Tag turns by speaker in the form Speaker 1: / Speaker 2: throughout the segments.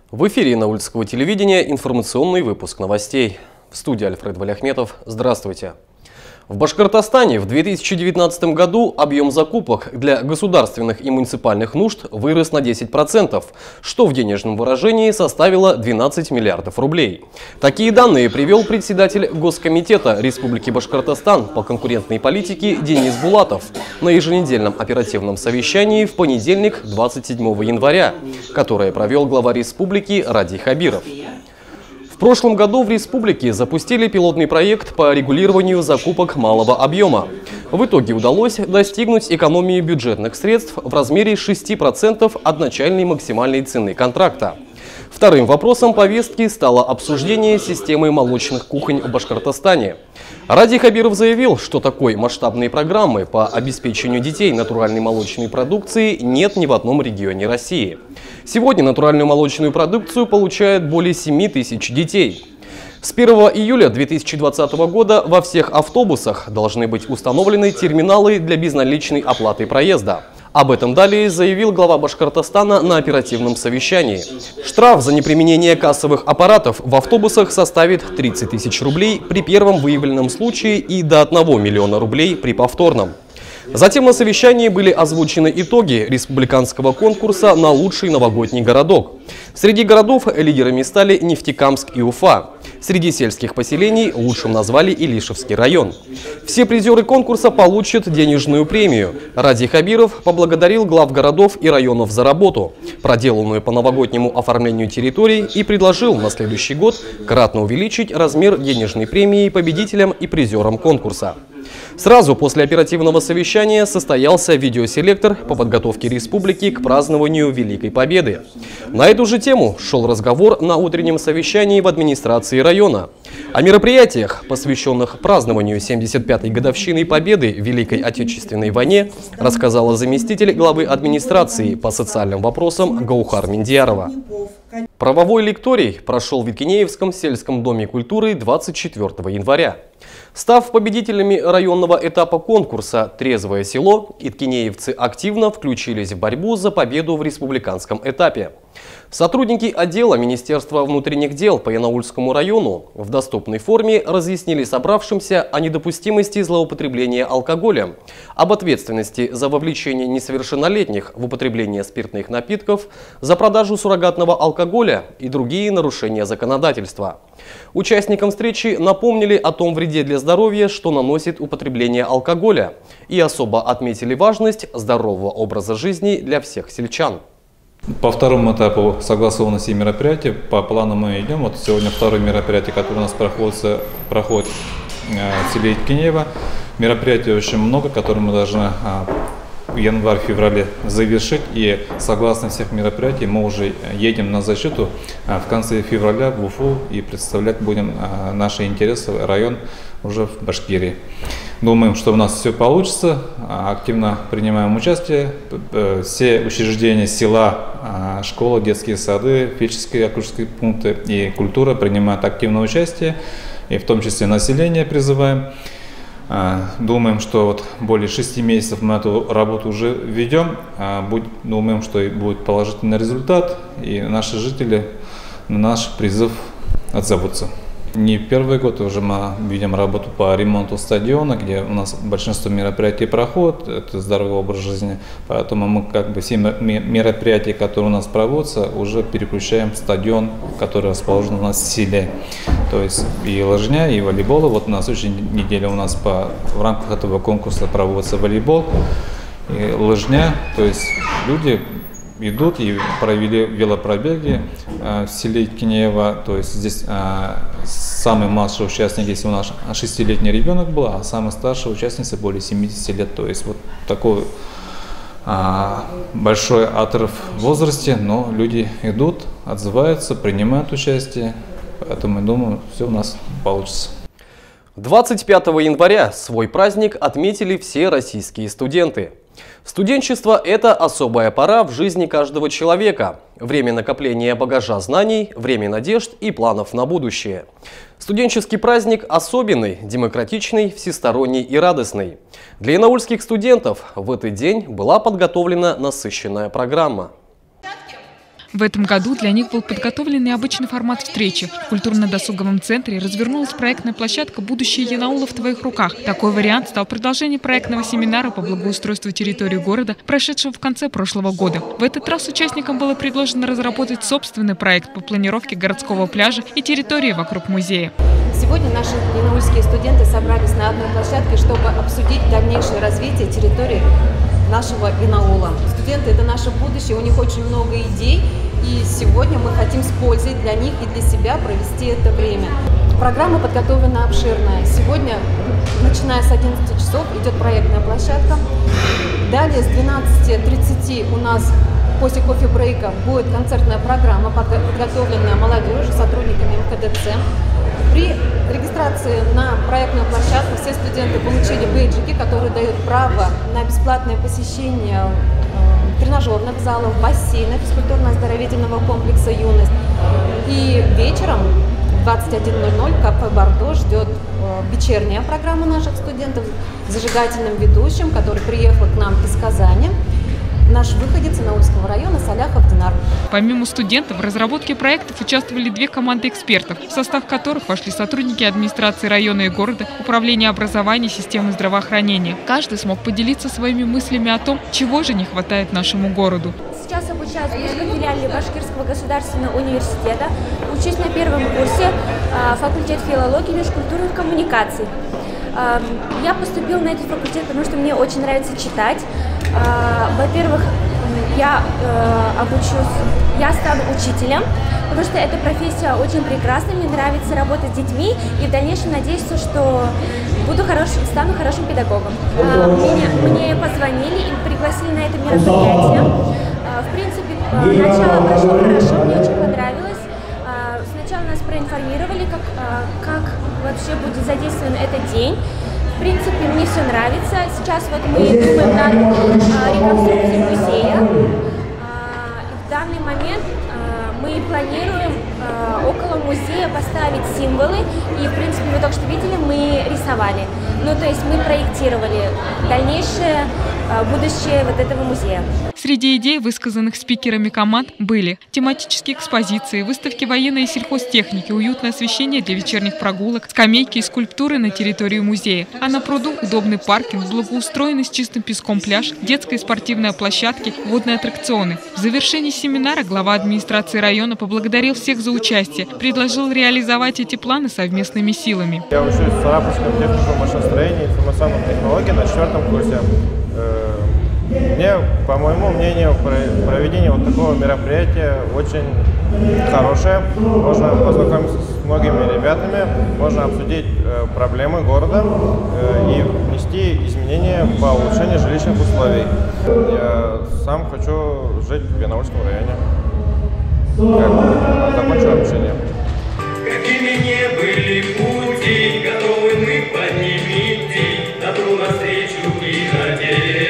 Speaker 1: В эфире Янаульского телевидения информационный выпуск новостей. В студии Альфред Валиахметов. Здравствуйте. В Башкортостане в 2019 году объем закупок для государственных и муниципальных нужд вырос на 10%, что в денежном выражении составило 12 миллиардов рублей. Такие данные привел председатель Госкомитета Республики Башкортостан по конкурентной политике Денис Булатов на еженедельном оперативном совещании в понедельник, 27 января, которое провел глава республики Радий Хабиров. В прошлом году в республике запустили пилотный проект по регулированию закупок малого объема. В итоге удалось достигнуть экономии бюджетных средств в размере 6% от начальной максимальной цены контракта. Вторым вопросом повестки стало обсуждение системы молочных кухонь в Башкортостане. Радий Хабиров заявил, что такой масштабной программы по обеспечению детей натуральной молочной продукцией нет ни в одном регионе России. Сегодня натуральную молочную продукцию получают более 7 тысяч детей. С 1 июля 2020 года во всех автобусах должны быть установлены терминалы для безналичной оплаты проезда. Об этом далее заявил глава Башкортостана на оперативном совещании. Штраф за неприменение кассовых аппаратов в автобусах составит 30 тысяч рублей при первом выявленном случае и до 1 миллиона рублей при повторном. Затем на совещании были озвучены итоги республиканского конкурса на лучший новогодний городок. Среди городов лидерами стали Нефтекамск и Уфа. Среди сельских поселений лучшим назвали Илишевский район. Все призеры конкурса получат денежную премию. Радий Хабиров поблагодарил глав городов и районов за работу, проделанную по новогоднему оформлению территорий, и предложил на следующий год кратно увеличить размер денежной премии победителям и призерам конкурса. Сразу после оперативного совещания состоялся видеоселектор по подготовке республики к празднованию Великой Победы. На эту же тему шел разговор на утреннем совещании в администрации района. О мероприятиях, посвященных празднованию 75-й годовщины Победы в Великой Отечественной войне, рассказала заместитель главы администрации по социальным вопросам Гаухар Миндиярова. Правовой лекторий прошел в Иткинеевском сельском доме культуры 24 января. Став победителями районного этапа конкурса «Трезвое село», иткинеевцы активно включились в борьбу за победу в республиканском этапе. Сотрудники отдела Министерства внутренних дел по Янаульскому району в доступной форме разъяснили собравшимся о недопустимости злоупотребления алкоголем, об ответственности за вовлечение несовершеннолетних в употребление спиртных напитков, за продажу суррогатного алкоголя и другие нарушения законодательства. Участникам встречи напомнили о том вреде для здоровья, что наносит употребление алкоголя, и особо отметили важность здорового образа жизни для всех сельчан.
Speaker 2: По второму этапу согласованности мероприятий, по плану мы идем. Вот сегодня второе мероприятие, которое у нас проходит в селе Иткинеево. Мероприятий очень много, которые мы должны в январе-феврале завершить. И согласно всех мероприятий мы уже едем на защиту в конце февраля в Уфу и представлять будем наши интересы, район уже в Башкирии. Думаем, что у нас все получится, активно принимаем участие. Все учреждения села, школы, детские сады, фельдшерские, акушерские пункты и культура принимают активное участие, и в том числе население призываем. Думаем, что вот более 6 месяцев мы эту работу уже ведем. Думаем, что будет положительный результат, и наши жители на наш призыв отзовутся. Не первый год уже мы ведем работу по ремонту стадиона, где у нас большинство мероприятий проходит, это здоровый образ жизни. Поэтому мы все мероприятия, которые у нас проводятся, уже переключаем в стадион, который расположен у нас в селе. То есть и лыжня, и волейбол. Вот на следующей неделе у нас в рамках этого конкурса проводится волейбол и лыжня. То есть люди идут и провели велопробеги в селе Иткинеево. То есть здесь самый младший участник, если у нас 6-летний ребенок был, а самый старший участница более 70 лет. То есть вот такой большой отрыв в возрасте, но люди идут, отзываются, принимают участие. Поэтому, я думаю, все у нас получится.
Speaker 1: 25 января свой праздник отметили все российские студенты. Студенчество – это особая пора в жизни каждого человека. Время накопления багажа знаний, время надежд и планов на будущее. Студенческий праздник особенный, демократичный, всесторонний и радостный. Для янаульских студентов в этот день была подготовлена насыщенная программа.
Speaker 3: В этом году для них был подготовлен необычный формат встречи. В культурно-досуговом центре развернулась проектная площадка «Будущее Янаула в твоих руках». Такой вариант стал продолжением проектного семинара по благоустройству территории города, прошедшего в конце прошлого года. В этот раз участникам было предложено разработать собственный проект по планировке городского пляжа и территории вокруг музея.
Speaker 4: Сегодня наши янаульские студенты собрались на одной площадке, чтобы обсудить дальнейшее развитие территории нашего Янаула. Студенты – это наше будущее, у них очень много идей, и сегодня мы хотим с пользой для них и для себя провести это время. Программа подготовлена обширная. Сегодня, начиная с 11 часов, идет проектная площадка. Далее с 12:30 у нас после кофе-брейка будет концертная программа, подготовленная молодежью, сотрудниками МКДЦ. При регистрации на проектную площадку все студенты получили бейджики, которые дают право на бесплатное посещение тренажерных залов, бассейна, физкультурно-оздоровительного комплекса «Юность». И вечером в 21:00 кафе «Бордо» ждет вечерняя программа наших студентов с зажигательным ведущим, который приехал к нам из Казани. Наш выходец Янаульского района Саляхов Динар.
Speaker 3: Помимо студентов, в разработке проектов участвовали 2 команды экспертов, в состав которых вошли сотрудники администрации района и города, управления образования, системы здравоохранения. Каждый смог поделиться своими мыслями о том, чего же не хватает нашему городу.
Speaker 5: Сейчас обучаюсь в Минском филиале Башкирского государственного университета. Учусь на первом курсе, факультет филологии, межкультурных коммуникаций. Я поступила на этот факультет, потому что мне очень нравится читать. Во-первых, я стану учителем, потому что эта профессия очень прекрасна, мне нравится работать с детьми, и в дальнейшем надеюсь, что стану хорошим педагогом. Мне позвонили и пригласили на это мероприятие. В принципе, начало прошло хорошо, мне очень понравилось. Сначала нас проинформировали, как вообще будет задействован этот день. В принципе, мне все нравится. Сейчас вот мы думаем над реконструкцией музея. В данный момент мы планируем около музея поставить символы. И, в принципе, вы только что видели, мы рисовали. Ну, то есть мы проектировали дальнейшее будущее вот этого музея.
Speaker 3: Среди идей, высказанных спикерами команд, были тематические экспозиции, выставки военной и сельхозтехники, уютное освещение для вечерних прогулок, скамейки и скульптуры на территории музея. А на пруду удобный паркинг, благоустроенный с чистым песком пляж, детская и спортивная площадки, водные аттракционы. В завершении семинара глава администрации района поблагодарил всех за участие, предложил реализовать эти планы совместными силами.
Speaker 6: Я учусь в Сарапульском техникуме машиностроения и информационных технологий на 4-м курсе. Мне, по моему мнению, проведение вот такого мероприятия очень хорошее. Можно познакомиться с многими ребятами, можно обсудить проблемы города и внести изменения по улучшению жилищных условий. Я сам хочу жить в Янаульском районе. Закончу обучение.
Speaker 7: Какими не были пути, готовы мы по ним идти, добру навстречу и надежде.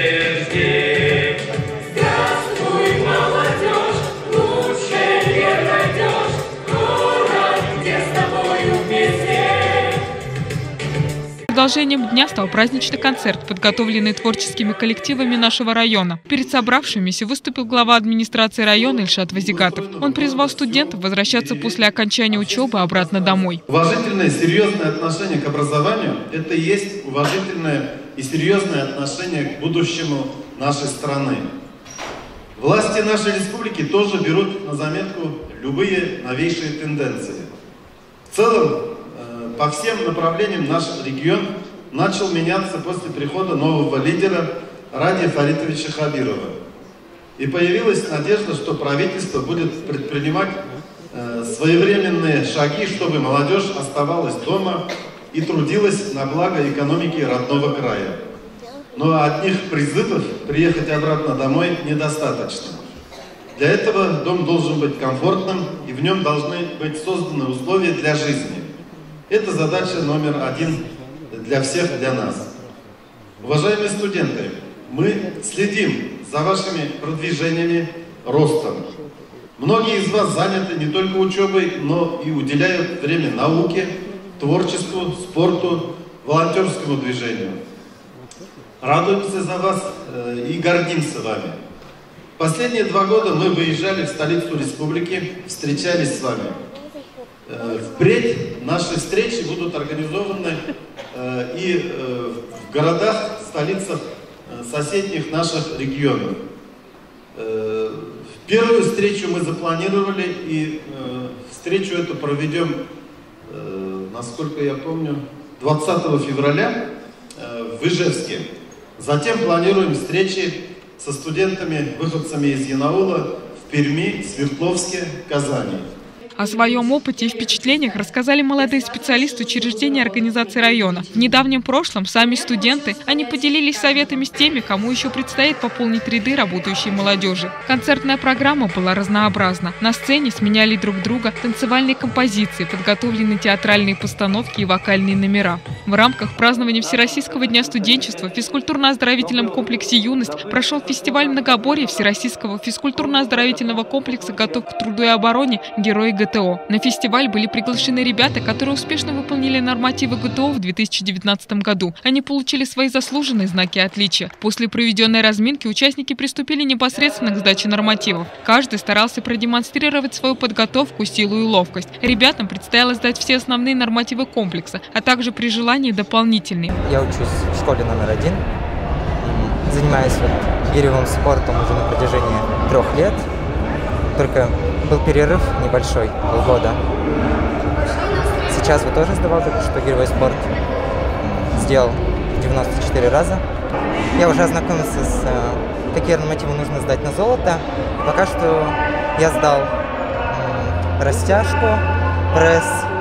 Speaker 7: Здравствуй, молодежь, лучше не найдешь, город, где с тобою вместе.
Speaker 3: Продолжением дня стал праздничный концерт, подготовленный творческими коллективами нашего района. Перед собравшимися выступил глава администрации района Ильшат Вазигатов. Он призвал студентов возвращаться после окончания учебы обратно домой.
Speaker 8: Уважительное и серьезное отношение к образованию – это и есть уважительное и серьезное отношение к будущему нашей страны. Власти нашей республики тоже берут на заметку любые новейшие тенденции. В целом, по всем направлениям наш регион начал меняться после прихода нового лидера Радия Фаритовича Хабирова. И появилась надежда, что правительство будет предпринимать своевременные шаги, чтобы молодежь оставалась дома и трудилась на благо экономики родного края. Но одних призывов приехать обратно домой недостаточно. Для этого дом должен быть комфортным, и в нем должны быть созданы условия для жизни. Это задача номер 1 для всех, для нас. Уважаемые студенты, мы следим за вашими продвижениями, ростом. Многие из вас заняты не только учебой, но и уделяют время науке, творчеству, спорту, волонтерскому движению. Радуемся за вас и гордимся вами. Последние 2 года мы выезжали в столицу республики, встречались с вами. Впредь наши встречи будут организованы и в городах, столицах соседних наших регионов. Первую встречу мы запланировали, и встречу эту проведем, насколько я помню, 20 февраля в Ижевске. Затем планируем встречи со студентами, выходцами из Янаула в Перми, Свердловске, Казани.
Speaker 3: О своем опыте и впечатлениях рассказали молодые специалисты учреждений организации района. В недавнем прошлом сами студенты, они поделились советами с теми, кому еще предстоит пополнить ряды работающей молодежи. Концертная программа была разнообразна. На сцене сменяли друг друга танцевальные композиции, подготовлены театральные постановки и вокальные номера. В рамках празднования Всероссийского дня студенчества в физкультурно-оздоровительном комплексе «Юность» прошел фестиваль многоборья Всероссийского физкультурно-оздоровительного комплекса «Готов к труду и обороне. Герои ГТО». На фестиваль были приглашены ребята, которые успешно выполнили нормативы ГТО в 2019 году. Они получили свои заслуженные знаки отличия. После проведенной разминки участники приступили непосредственно к сдаче нормативов. Каждый старался продемонстрировать свою подготовку, силу и ловкость. Ребятам предстояло сдать все основные нормативы комплекса, а также при желании дополнительные.
Speaker 9: Я учусь в школе номер 1. Занимаюсь гиревым спортом уже на протяжении 3 лет. Только был перерыв небольшой, полгода. Сейчас тоже сдавал только что гиревой спорт. Сделал 94 раза. Я уже ознакомился с какие нормативы нужно сдать на золото. Пока что я сдал растяжку, пресс,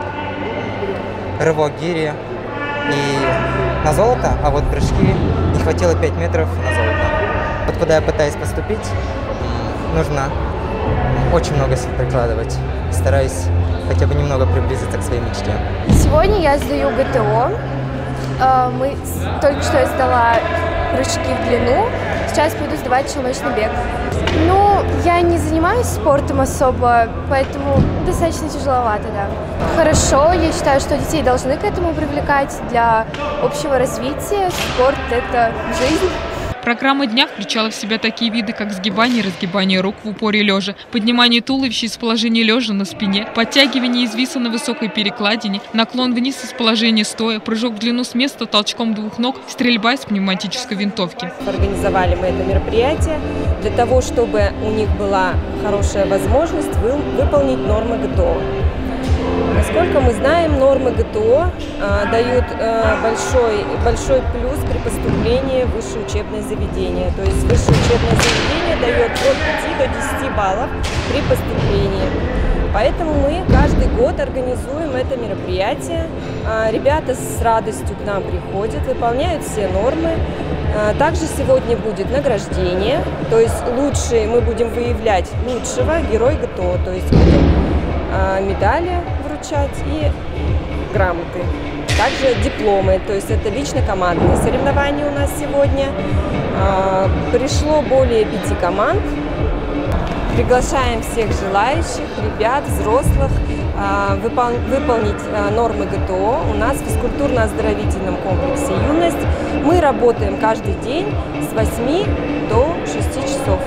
Speaker 9: рывок гири и на золото, а вот прыжки не хватило 5 метров на золото. Вот куда я пытаюсь поступить, нужно очень много сил прикладывать. Стараюсь хотя бы немного приблизиться к своей мечте.
Speaker 5: Сегодня я сдаю ГТО. Только что я сдала прыжки в длину. Сейчас буду сдавать челночный бег. Ну, я не занимаюсь спортом особо, поэтому достаточно тяжеловато, да. Хорошо, я считаю, что детей должны к этому привлекать для общего развития. Спорт – это жизнь.
Speaker 3: Программа дня включала в себя такие виды, как сгибание и разгибание рук в упоре лежа, поднимание туловища из положения лежа на спине, подтягивание из виса на высокой перекладине, наклон вниз из положения стоя, прыжок в длину с места толчком 2 ног, стрельба из пневматической винтовки.
Speaker 10: Организовали мы это мероприятие для того, чтобы у них была хорошая возможность выполнить нормы ГТО. Насколько мы знаем, нормы ГТО дают большой плюс при поступлении в высшее учебное заведение. То есть высшее учебное заведение дает от 5 до 10 баллов при поступлении. Поэтому мы каждый год организуем это мероприятие. Ребята с радостью к нам приходят, выполняют все нормы. Также сегодня будет награждение, то есть мы будем выявлять лучшего героя ГТО, то есть будем медали вручать и грамоты. Также дипломы, то есть это лично-командные соревнования у нас сегодня. Пришло более 5 команд. Приглашаем всех желающих, ребят, взрослых, выполнить нормы ГТО. У нас в физкультурно-оздоровительном комплексе «Юность». Мы работаем каждый день с 8 до 6 часов.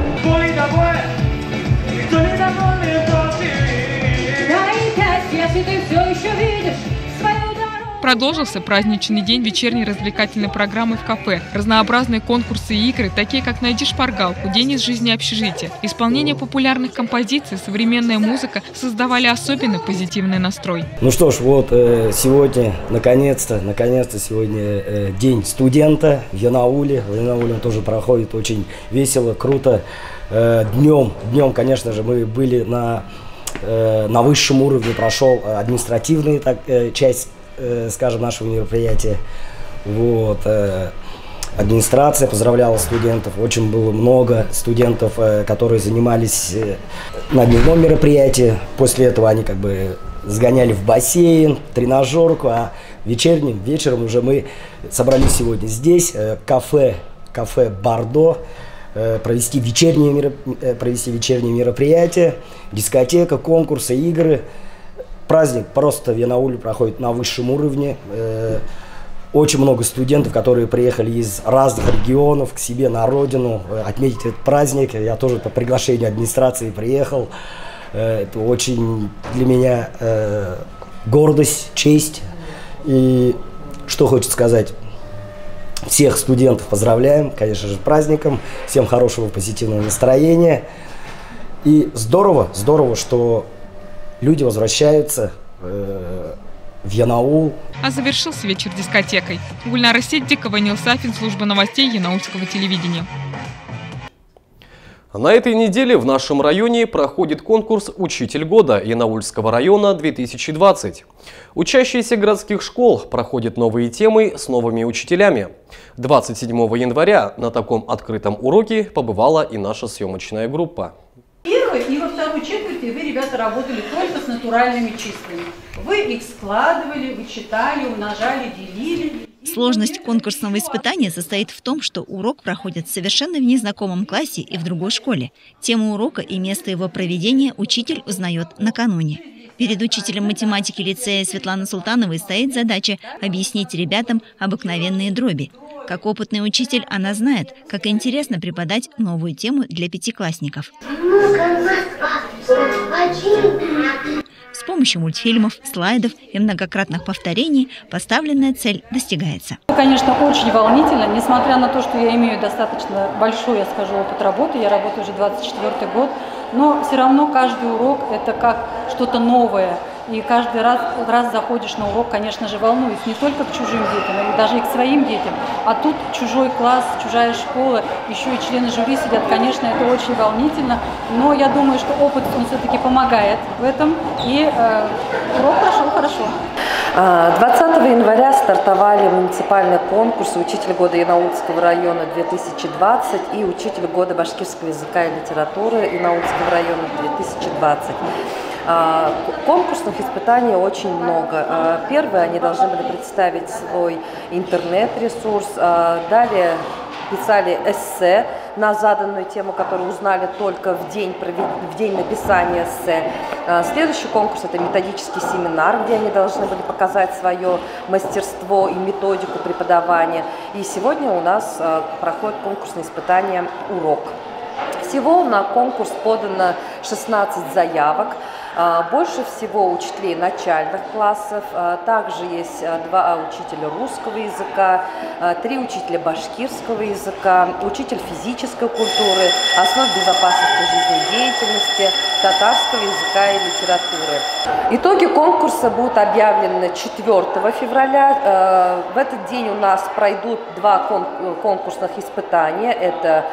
Speaker 11: Если ты все еще видишь свою дорогу.
Speaker 3: Продолжился праздничный день вечерней развлекательной программы в кафе. Разнообразные конкурсы и игры, такие как «Найди шпаргалку», «День из жизни общежития». Исполнение популярных композиций, современная музыка создавали особенно позитивный настрой.
Speaker 12: Ну что ж, вот сегодня, наконец-то сегодня день студента в Янауле. В Янауле он тоже проходит очень весело, круто. Днем, конечно же, мы были на высшем уровне, прошел административная часть, скажем, нашего мероприятия. Вот. Администрация поздравляла студентов. Очень было много студентов, которые занимались на дневном мероприятии. После этого они как бы сгоняли в бассейн, тренажерку, а вечером уже мы собрались сегодня здесь, кафе «Бордо», провести вечерние мероприятия, дискотека, конкурсы, игры. Праздник просто в Янауле проходит на высшем уровне. очень много студентов, которые приехали из разных регионов к себе на родину отметить этот праздник. Я тоже по приглашению администрации приехал. Это очень для меня гордость, честь. И что хочется сказать, всех студентов поздравляем, конечно же, праздником, всем хорошего позитивного настроения. И здорово, что люди возвращаются в Янаул.
Speaker 3: А завершился вечер дискотекой. Гульнара Сиддикова, Нил Сафин, служба новостей Янаульского телевидения.
Speaker 1: На этой неделе в нашем районе проходит конкурс «Учитель года» Янаульского района 2020. Учащиеся городских школ проходят новые темы с новыми учителями. 27 января на таком открытом уроке побывала и наша съемочная группа.
Speaker 13: Первый и во второй четверти вы, ребята, работали только с натуральными числами. Вы их складывали, вычитали, умножали, делили.
Speaker 14: Сложность конкурсного испытания состоит в том, что урок проходит совершенно в незнакомом классе и в другой школе. Тему урока и место его проведения учитель узнает накануне. Перед учителем математики лицея Светланой Султановой стоит задача объяснить ребятам обыкновенные дроби. Как опытный учитель, она знает, как интересно преподать новую тему для пятиклассников. С помощью мультфильмов, слайдов и многократных повторений поставленная цель достигается.
Speaker 13: Конечно, очень волнительно, несмотря на то, что я имею достаточно большой, я скажу, опыт работы, я работаю уже 24-й год, но все равно каждый урок – это как что-то новое. И каждый раз заходишь на урок, конечно же, волнуюсь не только к чужим детям, но даже и к своим детям. А тут чужой класс, чужая школа, еще и члены жюри сидят. Конечно, это очень волнительно, но я думаю, что опыт, он все-таки помогает в этом, и урок прошел хорошо.
Speaker 15: 20 января стартовали муниципальные конкурсы «Учитель года Янаульского района 2020» и «Учитель года башкирского языка и литературы Янаульского района 2020». Конкурсных испытаний очень много. Первое, они должны были представить свой интернет-ресурс, далее писали эссе на заданную тему, которую узнали только в день написания эссе. Следующий конкурс – это методический семинар, где они должны были показать свое мастерство и методику преподавания. И сегодня у нас проходит конкурсное испытание «Урок». Всего на конкурс подано 16 заявок. Больше всего учителей начальных классов, также есть 2 учителя русского языка, 3 учителя башкирского языка, учитель физической культуры, основ безопасности жизнедеятельности, татарского языка и литературы. Итоги конкурса будут объявлены 4 февраля. В этот день у нас пройдут 2 конкурсных испытания. Это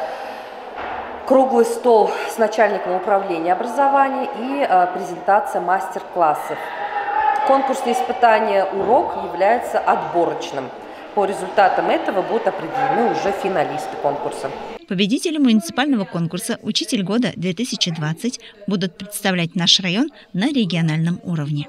Speaker 15: круглый стол с начальником управления образования и презентация мастер-классов. Конкурсное испытание «Урок» является отборочным. По результатам этого будут определены уже финалисты конкурса.
Speaker 14: Победители муниципального конкурса «Учитель года 2020» будут представлять наш район на региональном уровне.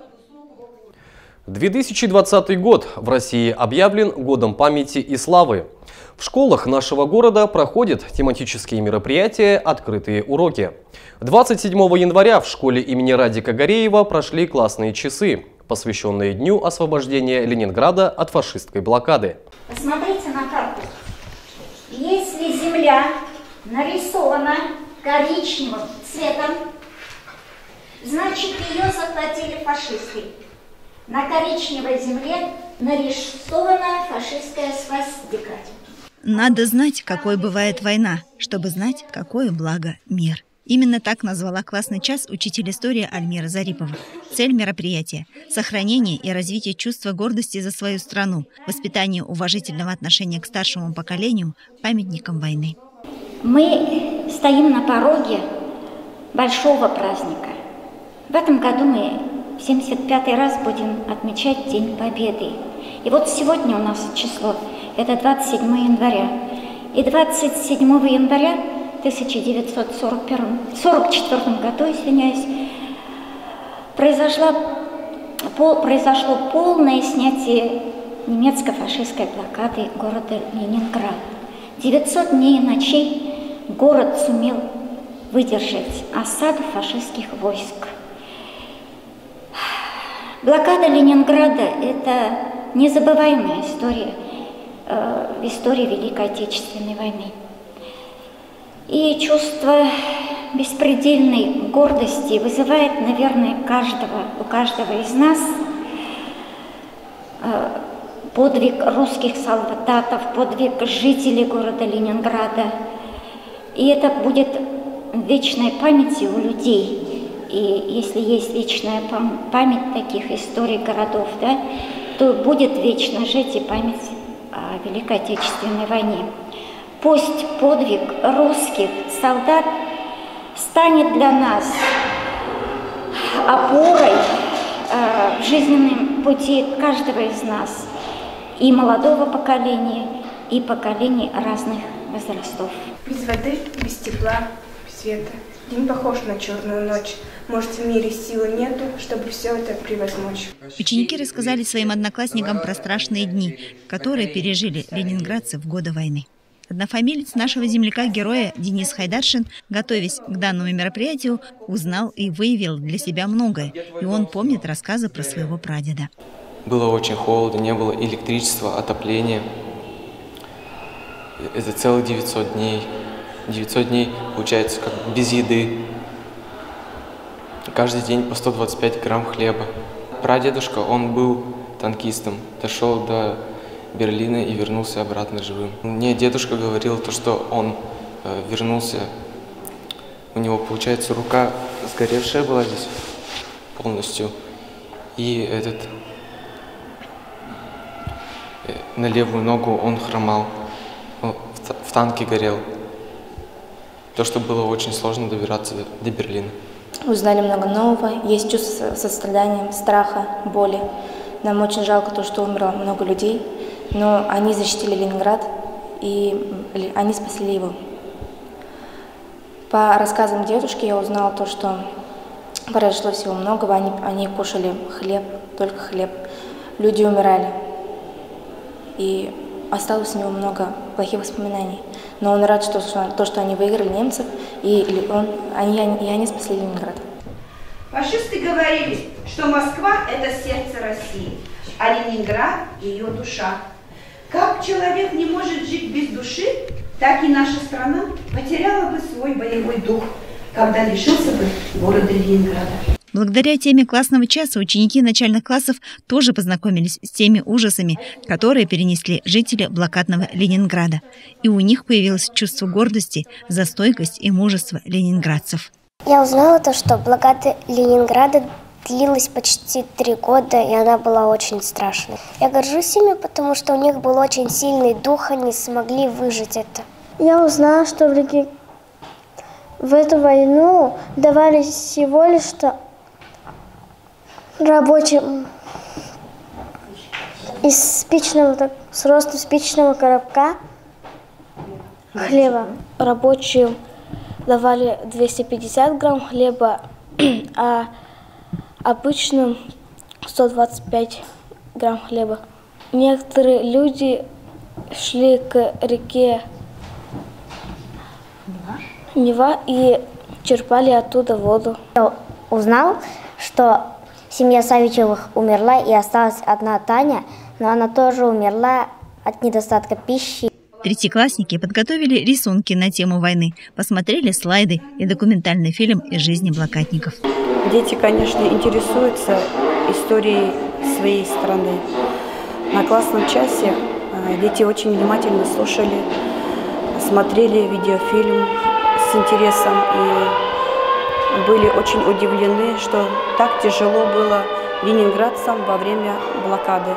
Speaker 1: 2020 год в России объявлен годом памяти и славы. В школах нашего города проходят тематические мероприятия, открытые уроки. 27 января в школе имени Радика Гореева прошли классные часы, посвященные Дню освобождения Ленинграда от фашистской блокады.
Speaker 16: Посмотрите на карту. Если земля нарисована коричневым цветом, значит, ее захватили фашисты. На коричневой земле нарисована фашистская свастика.
Speaker 14: Надо знать, какой бывает война, чтобы знать, какое благо мир. Именно так назвала классный час учитель истории Альмира Зарипова. Цель мероприятия – сохранение и развитие чувства гордости за свою страну, воспитание уважительного отношения к старшему поколению, памятникам войны.
Speaker 16: Мы стоим на пороге большого праздника. В этом году мы в 75-й раз будем отмечать День Победы. И вот сегодня у нас число – это 27 января. И 27 января 1944 году, произошло полное снятие немецко-фашистской блокады города Ленинград. 900 дней и ночей город сумел выдержать осаду фашистских войск. Блокада Ленинграда – это незабываемая история. в истории Великой Отечественной войны. И чувство беспредельной гордости вызывает, наверное, у каждого из нас подвиг русских солдатов, подвиг жителей города Ленинграда. И это будет в вечной памяти у людей. И если есть вечная память таких историй городов, да, то будет вечно жить и память о Великой Отечественной войне. Пусть подвиг русских солдат станет для нас опорой в жизненном пути каждого из нас, и молодого поколения, и поколений разных возрастов.
Speaker 17: Без воды, без тепла, без света. День похож на черную ночь. Может, в мире силы нету, чтобы все это превозмочь.
Speaker 14: Ученики рассказали своим одноклассникам про страшные дни, которые пережили ленинградцы в годы войны. Однофамилец нашего земляка-героя Денис Хайдаршин, готовясь к данному мероприятию, узнал и выявил для себя многое. И он помнит рассказы про своего прадеда.
Speaker 18: Было очень холодно, не было электричества, отопления. Это целых 900 дней. 900 дней, получается, как без еды. Каждый день по 125 грамм хлеба. Прадедушка, он был танкистом, дошел до Берлина и вернулся обратно живым. Мне дедушка говорил, что он вернулся, у него, получается, рука сгоревшая была здесь полностью, и на левую ногу он хромал, в танке горел. То, что было очень сложно добираться до Берлина.
Speaker 19: Узнали много нового, есть чувство сострадания, страха, боли. Нам очень жалко то, что умерло много людей, но они защитили Ленинград, и они спасли его. По рассказам дедушки я узнала то, что произошло всего многого, они кушали хлеб, только хлеб. Люди умирали, и осталось у него много плохих воспоминаний. Но он рад, что они выиграли немцев, и они спасли Ленинград.
Speaker 20: Фашисты говорили, что Москва – это сердце России, а Ленинград – ее душа. Как человек не может жить без души, так и наша страна потеряла бы свой боевой дух, когда лишился бы города Ленинграда.
Speaker 14: Благодаря теме классного часа ученики начальных классов тоже познакомились с теми ужасами, которые перенесли жители блокадного Ленинграда. И у них появилось чувство гордости за стойкость и мужество ленинградцев.
Speaker 21: Я узнала то, что блокада Ленинграда длилась почти 3 года, и она была очень страшной. Я горжусь ими, потому что у них был очень сильный дух, они смогли выжить это.
Speaker 22: Я узнала, что в эту войну давали всего лишь рабочим с ростом спичного коробка хлеба. Рабочим давали 250 грамм хлеба, а обычным 125 грамм хлеба. Некоторые люди шли к реке Нева и черпали оттуда воду.
Speaker 21: Я узнал, что семья Савичевых умерла, и осталась одна Таня, но она тоже умерла от недостатка пищи.
Speaker 14: Третьеклассники подготовили рисунки на тему войны, посмотрели слайды и документальный фильм из жизни блокадников.
Speaker 23: Дети, конечно, интересуются историей своей страны. На классном часе дети очень внимательно слушали, смотрели видеофильм с интересом и были очень удивлены, что так тяжело было ленинградцам во время блокады.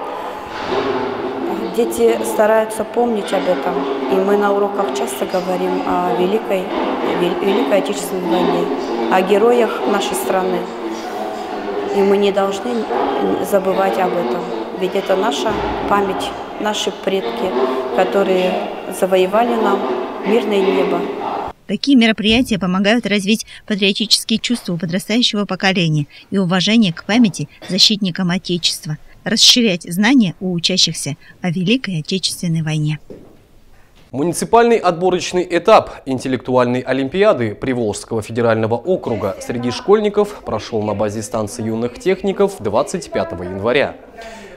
Speaker 23: Дети стараются помнить об этом, и мы на уроках часто говорим о Великой Отечественной войне, о героях нашей страны. И мы не должны забывать об этом, ведь это наша память, наши предки, которые завоевали нам мирное небо.
Speaker 14: Такие мероприятия помогают развить патриотические чувства у подрастающего поколения и уважение к памяти защитникам Отечества, расширять знания у учащихся о Великой Отечественной войне.
Speaker 1: Муниципальный отборочный этап интеллектуальной олимпиады Приволжского федерального округа среди школьников прошел на базе станции юных техников 25 января.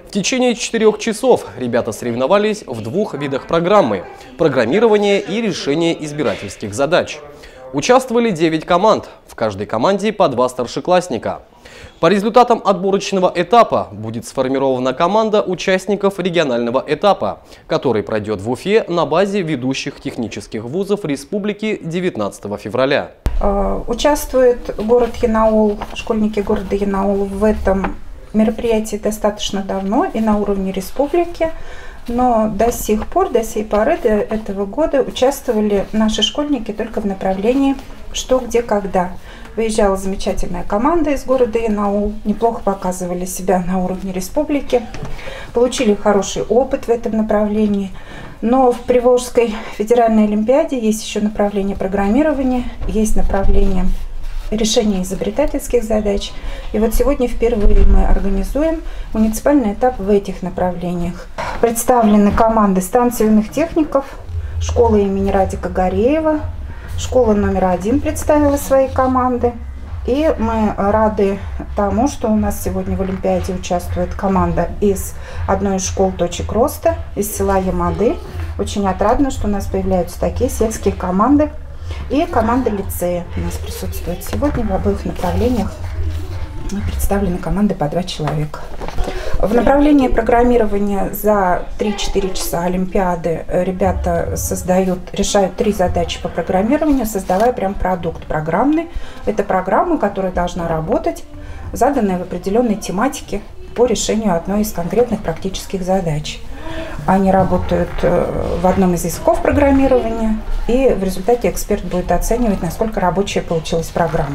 Speaker 1: В течение 4 часов ребята соревновались в 2 видах программы – программирование и решение избирательских задач. Участвовали 9 команд, в каждой команде по 2 старшеклассника. По результатам отборочного этапа будет сформирована команда участников регионального этапа, который пройдет в Уфе на базе ведущих технических вузов республики 19 февраля.
Speaker 2: Участвует город Янаул, школьники города Янаул в этом мероприятии достаточно давно и на уровне республики, но до сих пор, до сей поры, до этого года участвовали наши школьники только в направлении «Что, где, когда». Выезжала замечательная команда из города Янаул, неплохо показывали себя на уровне республики, получили хороший опыт в этом направлении. Но в Приволжской федеральной олимпиаде есть еще направление программирования, есть направление решения изобретательских задач. И вот сегодня впервые мы организуем муниципальный этап в этих направлениях. Представлены команды станции юных техников, школа имени Радика Гореева, школа номер 1 представила свои команды. И мы рады тому, что у нас сегодня в Олимпиаде участвует команда из одной из школ точек роста, из села Ямады. Очень отрадно, что у нас появляются такие сельские команды. И команда лицея у нас присутствует сегодня в обоих направлениях. Представлены команды по 2 человека. В направлении программирования за 3-4 часа Олимпиады ребята решают 3 задачи по программированию, создавая прям продукт программный. Это программа, которая должна работать, заданная в определенной тематике по решению одной из конкретных практических задач. Они работают в одном из языков программирования, и в результате эксперт будет оценивать, насколько рабочая получилась программа.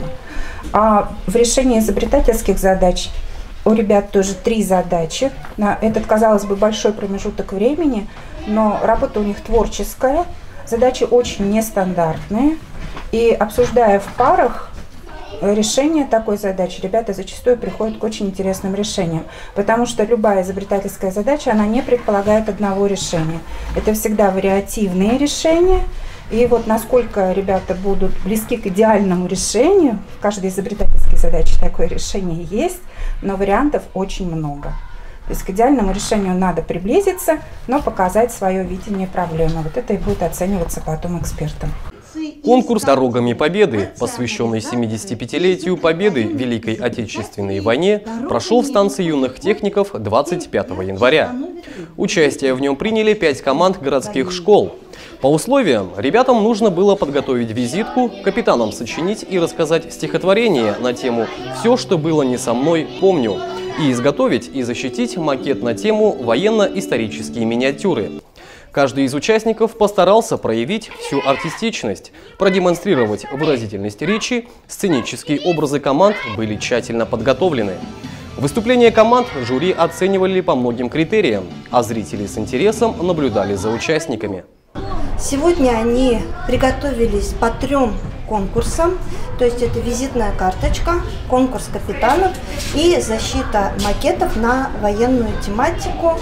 Speaker 2: А в решении изобретательских задач у ребят тоже 3 задачи. На этот, казалось бы, большой промежуток времени, но работа у них творческая, задачи очень нестандартные. И обсуждая в парах решение такой задачи, ребята зачастую приходят к очень интересным решениям, потому что любая изобретательская задача, она не предполагает одного решения. Это всегда вариативные решения. И вот насколько ребята будут близки к идеальному решению, в каждой изобретательской задаче такое решение есть, но вариантов очень много. То есть к идеальному решению надо приблизиться, но показать свое видение проблемы. Вот это и будет оцениваться потом экспертом.
Speaker 1: Конкурс «Дорогами Победы», посвященный 75-летию Победы в Великой Отечественной войне, прошел в станции юных техников 25 января. Участие в нем приняли 5 команд городских школ. По условиям, ребятам нужно было подготовить визитку, капитанам сочинить и рассказать стихотворение на тему «Все, что было не со мной, помню», и изготовить и защитить макет на тему «Военно-исторические миниатюры». Каждый из участников постарался проявить всю артистичность, продемонстрировать выразительность речи, сценические образы команд были тщательно подготовлены. Выступления команд жюри оценивали по многим критериям, а зрители с интересом наблюдали за участниками.
Speaker 4: Сегодня они приготовились по 3 конкурсам, то есть это визитная карточка, конкурс капитанов и защита макетов на военную тематику,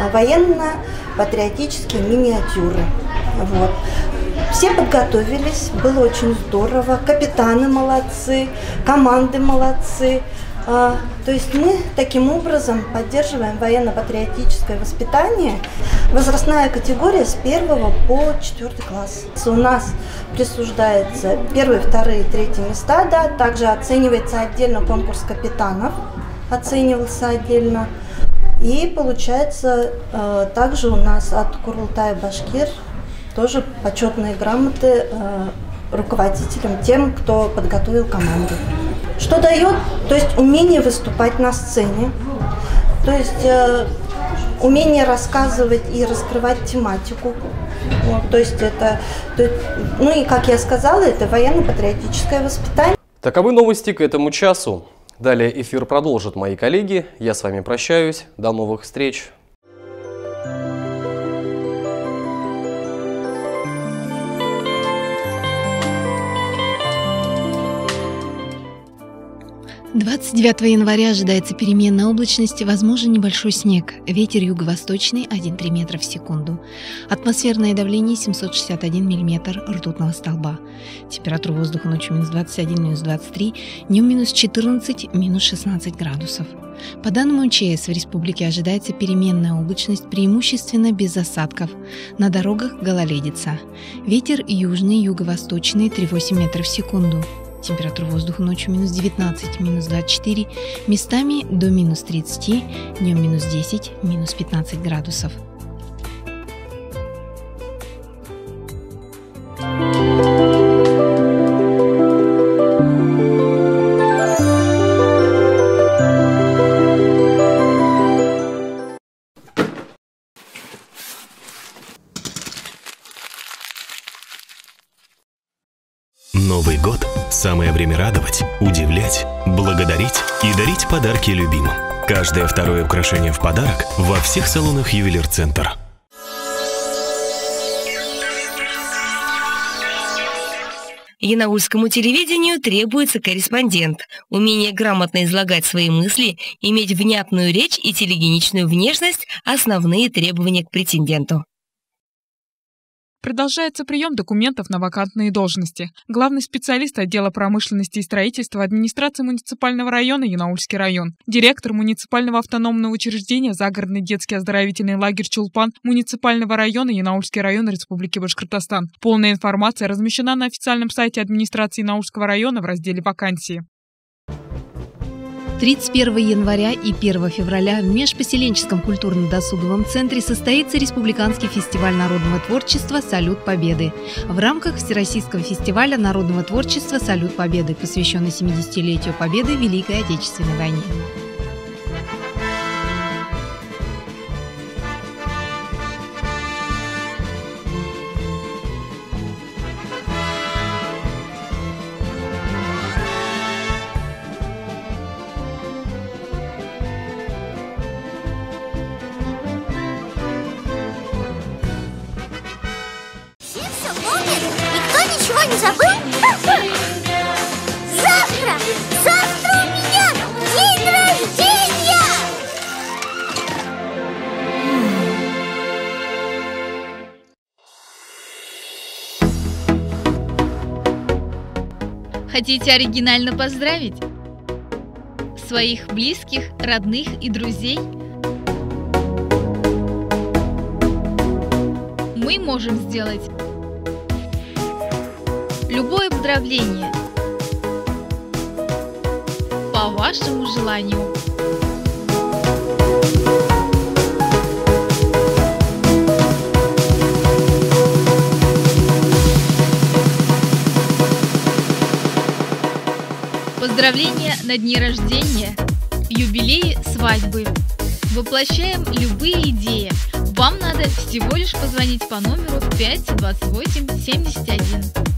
Speaker 4: военно-патриотические миниатюры. Вот. Все подготовились, было очень здорово, капитаны молодцы, команды молодцы. То есть мы таким образом поддерживаем военно-патриотическое воспитание. Возрастная категория с 1 по 4 класс. У нас присуждается 1, 2, 3 места, да, также оценивается отдельно конкурс капитанов, оценивался отдельно. И получается также у нас от Курултая Башкир тоже почетные грамоты руководителям, тем, кто подготовил команду. Что дает? То есть умение выступать на сцене, то есть умение рассказывать и раскрывать тематику. Вот, то есть это, ну и как я сказала, это военно-патриотическое воспитание.
Speaker 1: Таковы новости к этому часу. Далее эфир продолжат мои коллеги. Я с вами прощаюсь. До новых встреч.
Speaker 14: 29 января ожидается переменная облачность, возможен небольшой снег. Ветер юго-восточный 1,3 метра в секунду. Атмосферное давление 761 миллиметр ртутного столба. Температура воздуха ночью минус 21, минус 23, днем минус 14, минус 16 градусов. По данным МЧС, в республике ожидается переменная облачность, преимущественно без осадков. На дорогах гололедица. Ветер южный, юго-восточный 3,8 метра в секунду. Температура воздуха ночью минус 19, минус 24, местами до минус 30, днем минус 10, минус 15 градусов.
Speaker 6: Новый год – самое время радовать, удивлять, благодарить и дарить подарки любимым. Каждое второе украшение в подарок во всех салонах Ювелир Центр.
Speaker 7: Янаульскому телевидению требуется корреспондент. Умение грамотно излагать свои мысли, иметь внятную речь и телегеничную внешность – основные требования к претенденту.
Speaker 3: Продолжается прием документов на вакантные должности. Главный специалист отдела промышленности и строительства администрации муниципального района Янаульский район, директор муниципального автономного учреждения «Загородный детский оздоровительный лагерь Чулпан» муниципального района Янаульский район Республики Башкортостан. Полная информация размещена на официальном сайте администрации Янаульского района в разделе «Вакансии».
Speaker 14: 31 января и 1 февраля в Межпоселенческом культурно-досуговом центре состоится Республиканский фестиваль народного творчества «Салют Победы». В рамках Всероссийского фестиваля народного творчества «Салют Победы», посвященный 70-летию Победы в Великой Отечественной войне.
Speaker 8: Ничего не забыл? Завтра у меня день рождения!
Speaker 14: Хотите оригинально поздравить своих близких, родных и друзей? Мы можем сделать любое поздравление по вашему желанию. Поздравления на дни рождения, юбилеи, свадьбы. Воплощаем любые идеи. Вам надо всего лишь позвонить по номеру 5 28 71.